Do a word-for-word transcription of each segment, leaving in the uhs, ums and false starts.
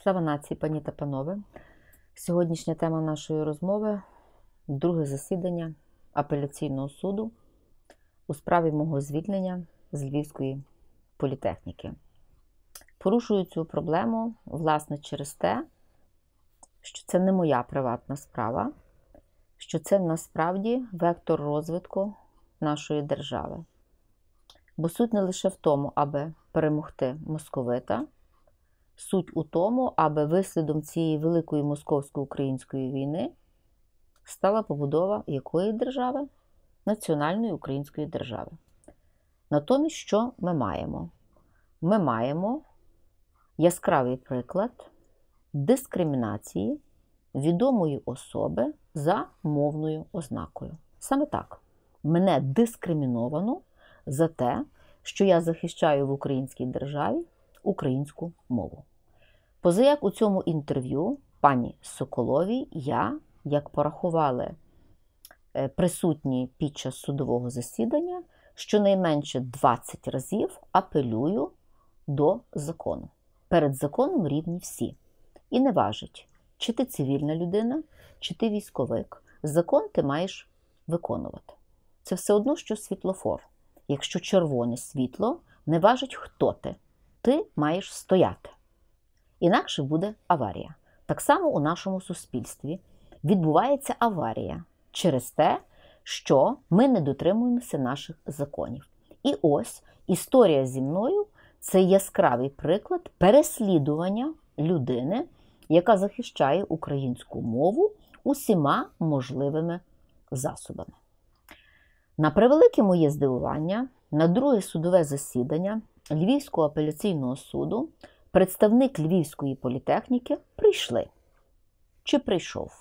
Слава нації, пані та панове! Сьогоднішня тема нашої розмови – друге засідання апеляційного суду у справі мого звільнення з Львівської політехніки. Порушую цю проблему, власне, через те, що це не моя приватна справа, що це насправді вектор розвитку нашої держави. Бо суть не лише в тому, аби перемогти московита, суть у тому, аби вислідом цієї великої московсько-української війни стала побудова якої держави? Національної української держави. Натомість, що ми маємо? Ми маємо яскравий приклад дискримінації відомої особи за мовною ознакою. Саме так. Мене дискриміновано за те, що я захищаю в українській державі українську мову. Позаяк у цьому інтерв'ю пані Соколовій я, як порахували присутні під час судового засідання, щонайменше двадцять разів апелюю до закону. Перед законом рівні всі. І не важить, чи ти цивільна людина, чи ти військовик. Закон ти маєш виконувати. Це все одно, що світлофор. Якщо червоне світло, не важить, хто ти. Ти маєш стояти. Інакше буде аварія. Так само у нашому суспільстві відбувається аварія через те, що ми не дотримуємося наших законів. І ось історія зі мною – це яскравий приклад переслідування людини, яка захищає українську мову усіма можливими засобами. На превелике моє здивування, на друге судове засідання Львівського апеляційного суду представник Львівської політехніки прийшли. Чи прийшов?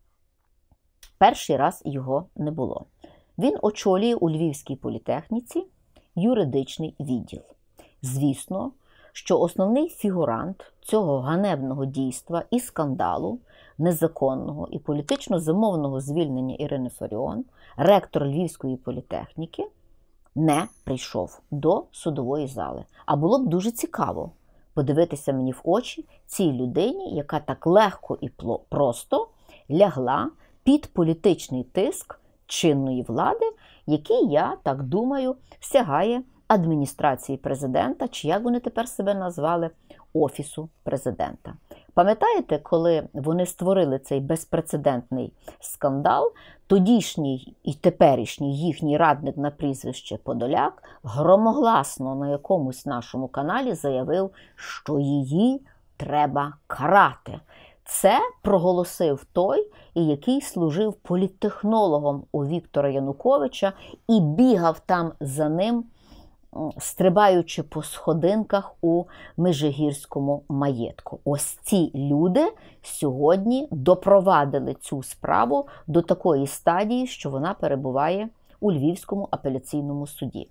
Перший раз його не було. Він очолює у Львівській політехніці юридичний відділ. Звісно, що основний фігурант цього ганебного дійства і скандалу, незаконного і політично замовного звільнення Ірини Фаріон, ректор Львівської політехніки, не прийшов до судової зали. А було б дуже цікаво подивитися мені в очі цій людині, яка так легко і просто лягла під політичний тиск чинної влади, який, я так думаю, сягає адміністрації президента, чи як вони тепер себе назвали, Офісу президента. Пам'ятаєте, коли вони створили цей безпрецедентний скандал, тодішній і теперішній їхній радник на прізвище Подоляк громогласно на якомусь нашому каналі заявив, що її треба карати. Це проголосив той, який служив політтехнологом у Віктора Януковича і бігав там за ним, стрибаючи по сходинках у Межигірському маєтку. Ось ці люди сьогодні допровадили цю справу до такої стадії, що вона перебуває у Львівському апеляційному суді.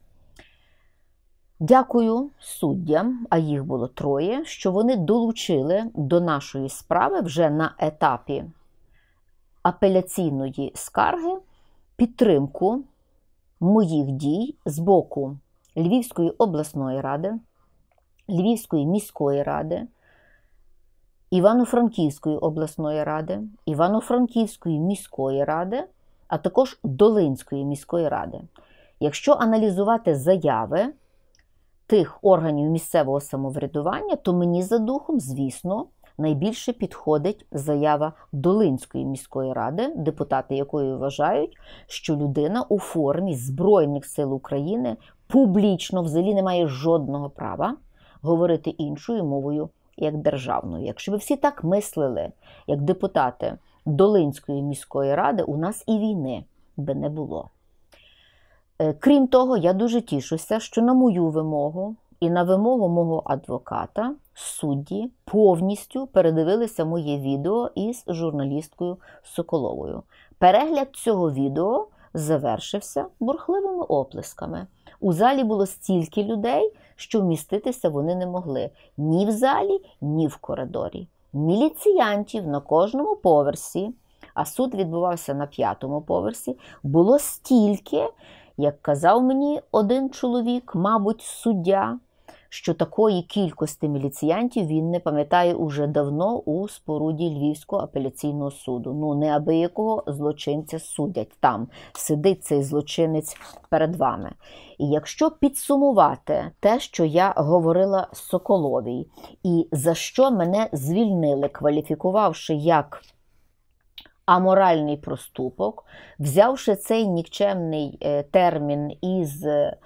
Дякую суддям, а їх було троє, що вони долучили до нашої справи вже на етапі апеляційної скарги підтримку моїх дій з боку Львівської обласної ради, Львівської міської ради, Івано-Франківської обласної ради, Івано-Франківської міської ради, а також Долинської міської ради. Якщо аналізувати заяви тих органів місцевого самоврядування, то мені за духом, звісно, найбільше підходить заява Долинської міської ради, депутати якої вважають, що людина у формі Збройних сил України публічно взагалі не має жодного права говорити іншою мовою, як державною. Якщо ви всі так мислили, як депутати Долинської міської ради, у нас і війни би не було. Крім того, я дуже тішуся, що на мою вимогу і на вимогу мого адвоката судді повністю передивилися моє відео із журналісткою Соколовою. Перегляд цього відео завершився бурхливими оплесками. У залі було стільки людей, що вміститися вони не могли ні в залі, ні в коридорі. Міліціянтів на кожному поверсі, а суд відбувався на п'ятому поверсі, було стільки, як казав мені один чоловік, мабуть, суддя, що такої кількості міліціянтів він не пам'ятає уже давно у споруді Львівського апеляційного суду. Ну, неабиякого злочинця судять там. Сидить цей злочинець перед вами. І якщо підсумувати те, що я говорила Соколовій, і за що мене звільнили, кваліфікувавши як аморальний проступок, взявши цей нікчемний термін із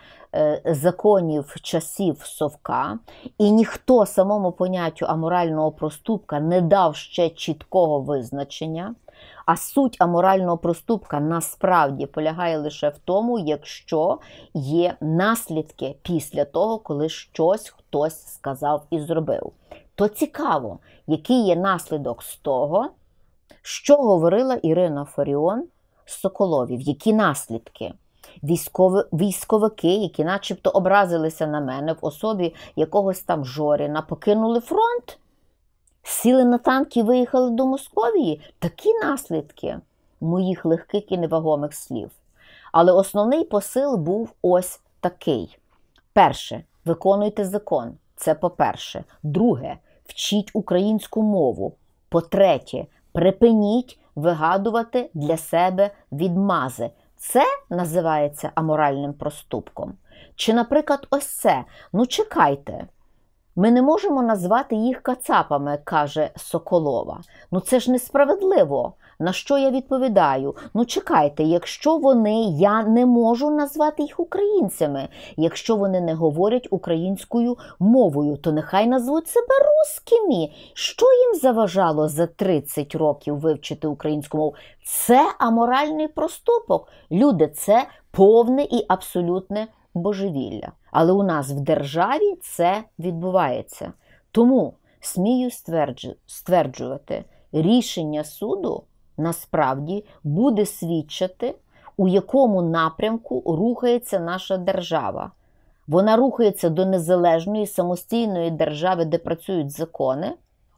законів часів Совка, і ніхто самому поняттю аморального проступка не дав ще чіткого визначення, а суть аморального проступка насправді полягає лише в тому, якщо є наслідки після того, коли щось хтось сказав і зробив. То цікаво, який є наслідок з того, що говорила Ірина Фаріон Соколовій, які наслідки? Військові, військовики, які начебто образилися на мене в особі якогось там Жоріна, покинули фронт, сіли на танки і виїхали до Московії. Такі наслідки моїх легких і невагомих слів. Але основний посил був ось такий. Перше, виконуйте закон. Це по-перше. Друге, вчіть українську мову. По-третє, припиніть вигадувати для себе відмази. Це називається аморальним проступком. Чи, наприклад, ось це. Ну, чекайте. Ми не можемо назвати їх кацапами, каже Соколова. Ну, це ж несправедливо. На що я відповідаю? Ну, чекайте, якщо вони, я не можу назвати їх українцями. Якщо вони не говорять українською мовою, то нехай назвуть себе русскими. Що їм заважало за тридцять років вивчити українську мову? Це аморальний проступок. Люди, це повне і абсолютне божевілля. Але у нас в державі це відбувається. Тому смію стверджувати, рішення суду насправді буде свідчити, у якому напрямку рухається наша держава. Вона рухається до незалежної, самостійної держави, де працюють закони?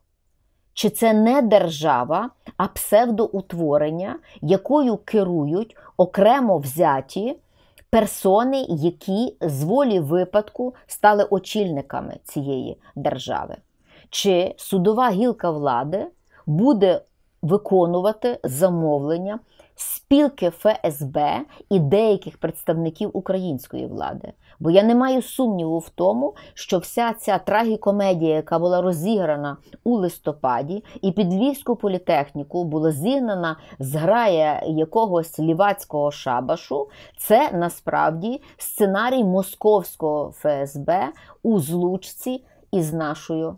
Чи це не держава, а псевдоутворення, якою керують окремо взяті персони, які з волі випадку стали очільниками цієї держави? Чи судова гілка влади буде виконувати замовлення спілки Еф Ес Бе і деяких представників української влади? Бо я не маю сумніву в тому, що вся ця трагікомедія, яка була розіграна у листопаді, і під Львівську політехніку була зігнана зграя якогось лівацького шабашу, це насправді сценарій московського Еф Ес Бе у злучці із нашою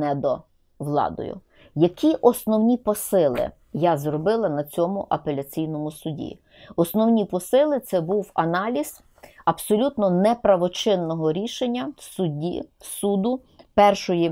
недовладою. Які основні посили я зробила на цьому апеляційному суді? Основні посили – це був аналіз абсолютно неправочинного рішення судді, суду першої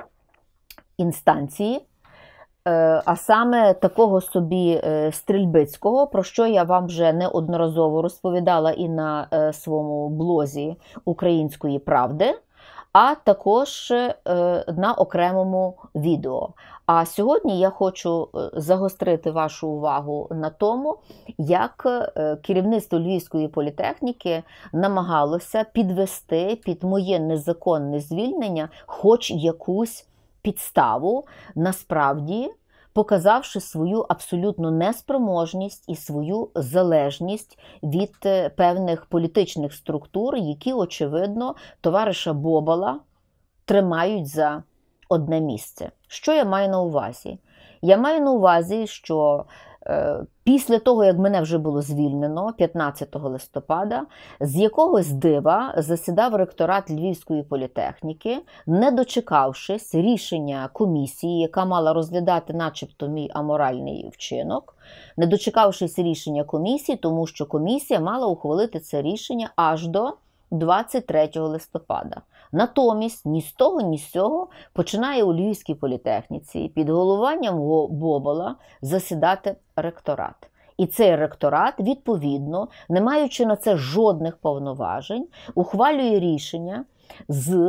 інстанції, а саме такого собі стрільбицького, про що я вам вже неодноразово розповідала і на своєму блозі «Української правди», а також на окремому відео. А сьогодні я хочу загострити вашу увагу на тому, як керівництво Львівської політехніки намагалося підвести під моє незаконне звільнення хоч якусь підставу, насправді показавши свою абсолютну неспроможність і свою залежність від певних політичних структур, які, очевидно, товариша Бобола тримають за одне місце. Що я маю на увазі? Я маю на увазі, що е, після того, як мене вже було звільнено п'ятнадцятого листопада, з якогось дива засідав ректорат Львівської політехніки, не дочекавшись рішення комісії, яка мала розглядати начебто мій аморальний вчинок, не дочекавшись рішення комісії, тому що комісія мала ухвалити це рішення аж до двадцять третього листопада. Натомість ні з того, ні з цього починає у Львівській політехніці під головуванням Бобола засідати ректорат. І цей ректорат, відповідно, не маючи на це жодних повноважень, ухвалює рішення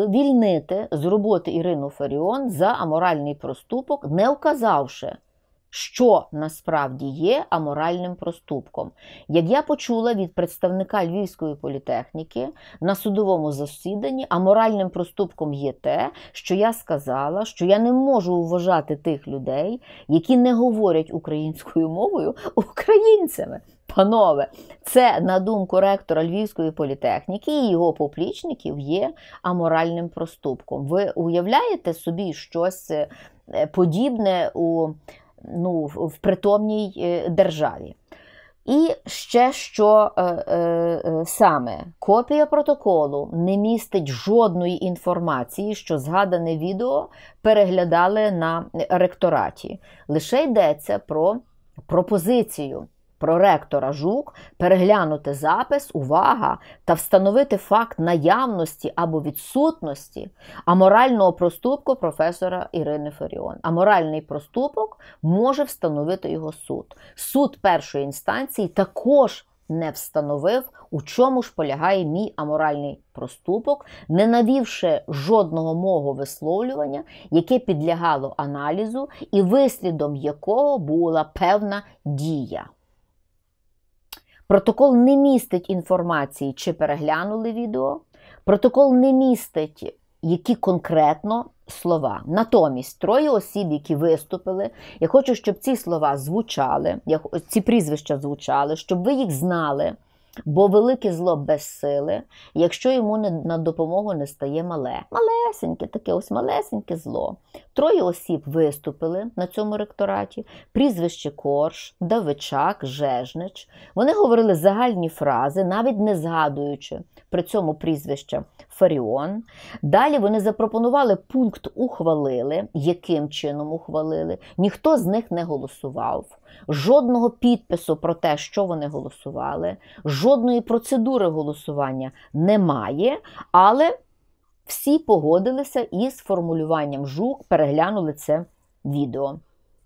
звільнити з роботи Ірину Фаріон за аморальний проступок, не вказавши, що насправді є аморальним проступком. Як я почула від представника Львівської політехніки на судовому засіданні, аморальним проступком є те, що я сказала, що я не можу вважати тих людей, які не говорять українською мовою, українцями. Панове, це, на думку ректора Львівської політехніки і його поплічників, є аморальним проступком. Ви уявляєте собі щось подібне у, ну, в притомній державі? І ще що е, е, саме, копія протоколу не містить жодної інформації, що згадане відео переглядали на ректораті. Лише йдеться про пропозицію проректора Жук переглянути запис, увага, та встановити факт наявності або відсутності аморального проступку професора Ірини Фаріон. Аморальний проступок може встановити його суд. Суд першої інстанції також не встановив, у чому ж полягає мій аморальний проступок, не навівши жодного мого висловлювання, яке підлягало аналізу і вислідом якого була певна дія. Протокол не містить інформації, чи переглянули відео. Протокол не містить, які конкретно слова. Натомість, троє осіб, які виступили, я хочу, щоб ці слова звучали, ці прізвища звучали, щоб ви їх знали, бо велике зло без сили, якщо йому не, на допомогу не стає мале. Малесеньке, таке ось малесеньке зло. Троє осіб виступили на цьому ректораті. Прізвище Корж, Давичак, Жежнич. Вони говорили загальні фрази, навіть не згадуючи при цьому прізвище Фаріон. Далі вони запропонували пункт «ухвалили». Яким чином ухвалили? Ніхто з них не голосував. Жодного підпису про те, що вони голосували. Жодної процедури голосування немає, але всі погодилися із формулюванням Жук, переглянули це відео.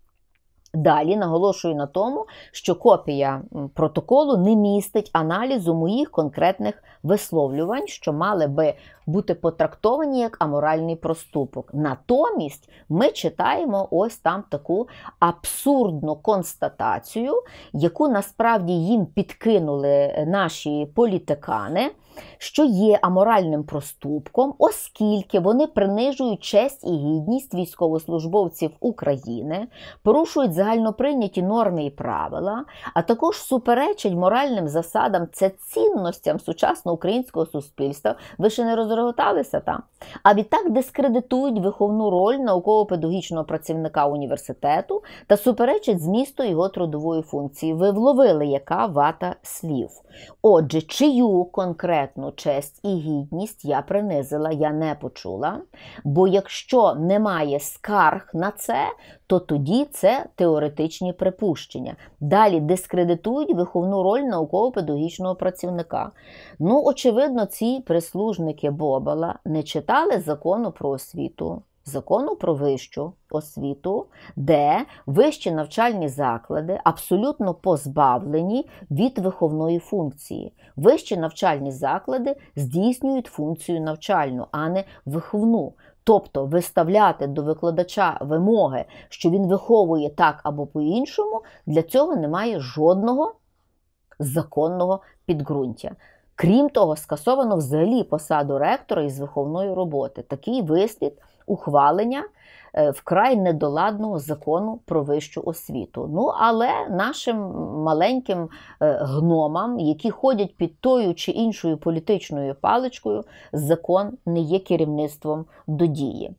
Далі наголошую на тому, що копія протоколу не містить аналізу моїх конкретних висловлювань, що мали би бути потрактовані як аморальний проступок. Натомість ми читаємо ось там таку абсурдну констатацію, яку насправді їм підкинули наші політикани, що є аморальним проступком, оскільки вони принижують честь і гідність військовослужбовців України, порушують загальноприйняті норми і правила, а також суперечать моральним засадам, це цінностям сучасного українського суспільства. Ви ще не розреготалися там? А відтак дискредитують виховну роль науково-педагогічного працівника університету та суперечать змісту його трудової функції. Ви вловили, яка вата слів. Отже, чию конкретну честь і гідність я принизила, я не почула, бо якщо немає скарг на це, то тоді це теоретичні припущення. Далі дискредитують виховну роль науково-педагогічного працівника. Ну, очевидно, ці прислужники Бобала не читали закону про освіту, закону про вищу освіту, де вищі навчальні заклади абсолютно позбавлені від виховної функції. Вищі навчальні заклади здійснюють функцію навчальну, а не виховну. Тобто виставляти до викладача вимоги, що він виховує так або по-іншому, для цього немає жодного законного підґрунтя. Крім того, скасовано взагалі посаду ректора із виховної роботи. Такий вислід ухвалення вкрай недоладного закону про вищу освіту. Ну, але нашим маленьким гномам, які ходять під тою чи іншою політичною паличкою, закон не є керівництвом до дії.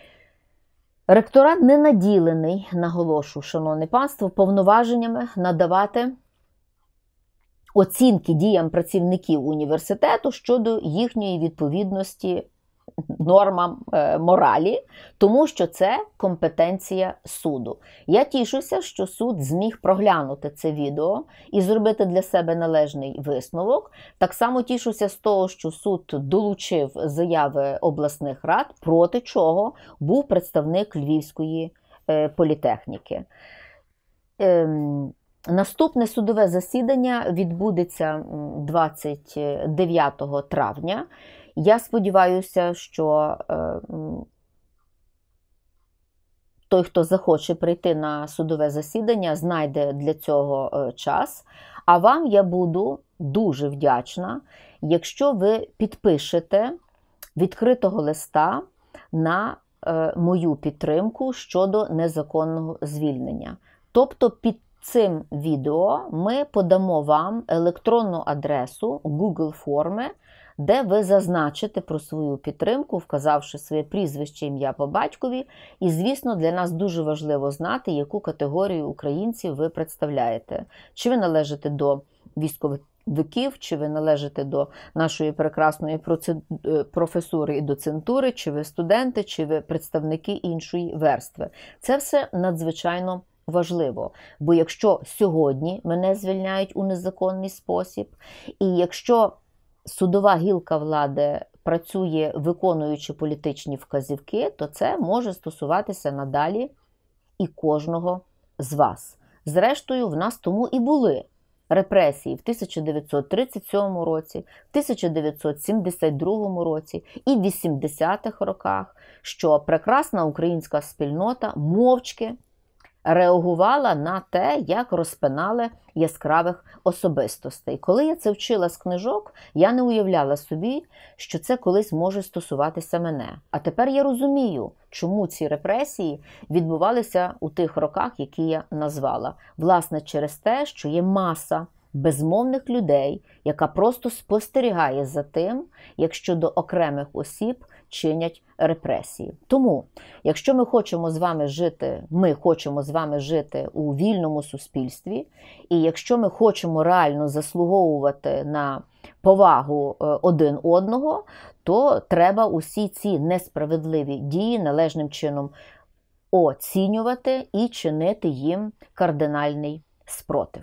Ректорат не наділений, наголошую, шановне панство, повноваженнями надавати оцінки діям працівників університету щодо їхньої відповідності нормам е, моралі, тому що це компетенція суду. Я тішуся, що суд зміг проглянути це відео і зробити для себе належний висновок. Так само тішуся з того, що суд долучив заяви обласних рад, проти чого був представник Львівської е, політехніки. Ем, Наступне судове засідання відбудеться двадцять дев'ятого травня. Я сподіваюся, що той, хто захоче прийти на судове засідання, знайде для цього час. А вам я буду дуже вдячна, якщо ви підпишете відкритого листа на мою підтримку щодо незаконного звільнення. Тобто під цим відео ми подамо вам електронну адресу Google форми, де ви зазначите про свою підтримку, вказавши своє прізвище, ім'я по батькові. І, звісно, для нас дуже важливо знати, яку категорію українців ви представляєте. Чи ви належите до військовиків, чи ви належите до нашої прекрасної професури і доцентури, чи ви студенти, чи ви представники іншої верстви. Це все надзвичайно важливо, бо якщо сьогодні мене звільняють у незаконний спосіб, і якщо судова гілка влади працює, виконуючи політичні вказівки, то це може стосуватися надалі і кожного з вас. Зрештою, в нас тому і були репресії в тисяча дев'ятсот тридцять сьомому році, в тисяча дев'ятсот сімдесят другому році і в вісімдесятих роках, що прекрасна українська спільнота мовчки реагувала на те, як розпинали яскравих особистостей. Коли я це вчила з книжок, я не уявляла собі, що це колись може стосуватися мене. А тепер я розумію, чому ці репресії відбувалися у тих роках, які я назвала. Власне, через те, що є маса безмовних людей, яка просто спостерігає за тим, як щодо окремих осіб чинять репресії. Тому, якщо ми хочемо з вами жити, ми хочемо з вами жити у вільному суспільстві, і якщо ми хочемо реально заслуговувати на повагу один одного, то треба усі ці несправедливі дії належним чином оцінювати і чинити їм кардинальний спротив.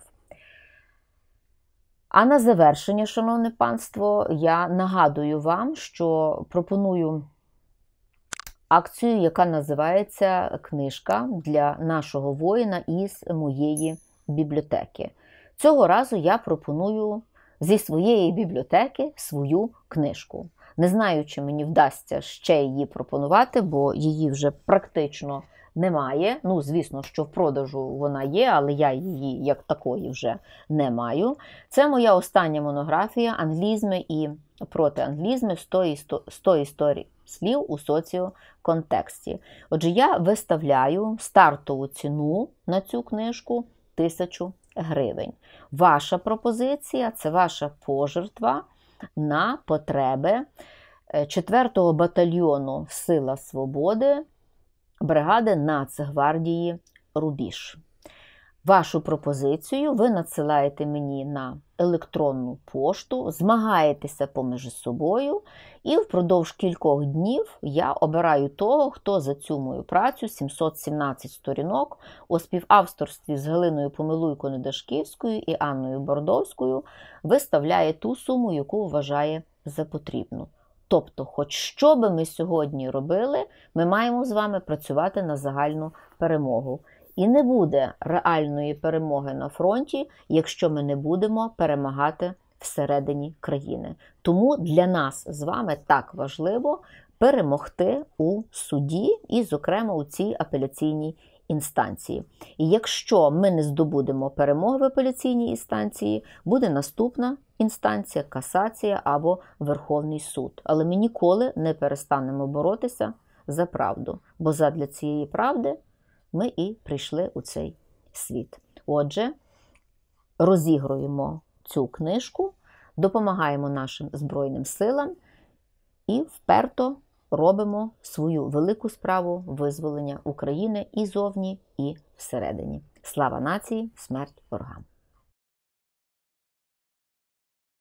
А на завершення, шановне панство, я нагадую вам, що пропоную акцію, яка називається «Книжка для нашого воїна із моєї бібліотеки». Цього разу я пропоную зі своєї бібліотеки свою книжку. Не знаю, чи мені вдасться ще її пропонувати, бо її вже практично немає. Ну, звісно, що в продажу вона є, але я її як такої вже не маю. Це моя остання монографія «Англізми і протианглізми. сто історій слів у соціоконтексті». Отже, я виставляю стартову ціну на цю книжку тисячу гривень. Ваша пропозиція – це ваша пожертва на потреби четвертого батальйону «Сила свободи» бригади Нацгвардії «Рубіж». Вашу пропозицію ви надсилаєте мені на електронну пошту, змагаєтеся поміж собою, і впродовж кількох днів я обираю того, хто за цю мою працю, сімсот сімнадцять сторінок, у співавторстві з Галиною Помилуйко-Недашківською і Анною Бордовською, виставляє ту суму, яку вважає за потрібну. Тобто, хоч що би ми сьогодні робили, ми маємо з вами працювати на загальну перемогу. І не буде реальної перемоги на фронті, якщо ми не будемо перемагати всередині країни. Тому для нас з вами так важливо перемогти у суді і, зокрема, у цій апеляційній інстанції. І якщо ми не здобудемо перемоги в апеляційній інстанції, буде наступна інстанція, касація або Верховний суд. Але ми ніколи не перестанемо боротися за правду, бо задля цієї правди ми і прийшли у цей світ. Отже, розігруємо цю книжку, допомагаємо нашим Збройним силам і вперто робимо свою велику справу визволення України і зовні, і всередині. Слава нації, смерть ворогам!